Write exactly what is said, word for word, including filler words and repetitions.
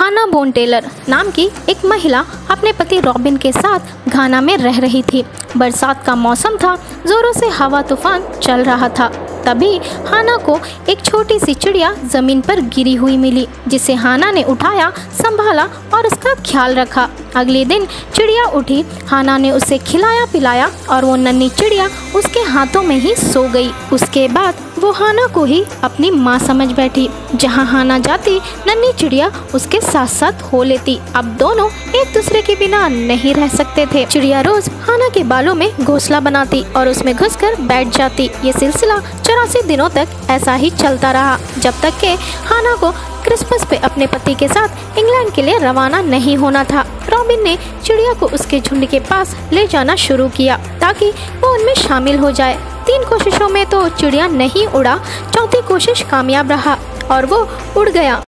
हाना bone Taylor नाम की एक महिला अपने पति रॉबिन के साथ घाना में रह रही थी। बरसात का मौसम था, जोरों से हवा तूफान चल रहा था। तभी हाना को एक छोटी सी चिड़िया जमीन पर गिरी हुई मिली, जिसे हाना ने उठाया, संभाला और उसका ख्याल रखा। अगले दिन चिड़िया उठी, हाना ने उसे खिलाया पिलाया और वो नन्ही चिड़िया उसके हाथों में ही सो गई। उसके बाद वो हाना को ही अपनी माँ समझ बैठी। जहाँ हाना जाती, नन्ही चिड़िया उसके साथ साथ हो लेती। अब दोनों एक दूसरे के बिना नहीं रह सकते थे। चिड़िया रोज हाना के बालों में घोंसला बनाती और उसमें घुसकर बैठ जाती। ये सिलसिला चौरासी दिनों तक ऐसा ही चलता रहा, जब तक कि हाना को क्रिसमस पे अपने पति के साथ इंग्लैंड के लिए रवाना नहीं होना था। रॉबिन ने चिड़िया को उसके झुंड के पास ले जाना शुरू किया ताकि वो उनमें शामिल हो जाए। तीन कोशिशों में तो चिड़िया नहीं उड़ा, चौथी कोशिश कामयाब रहा और वो उड़ गया।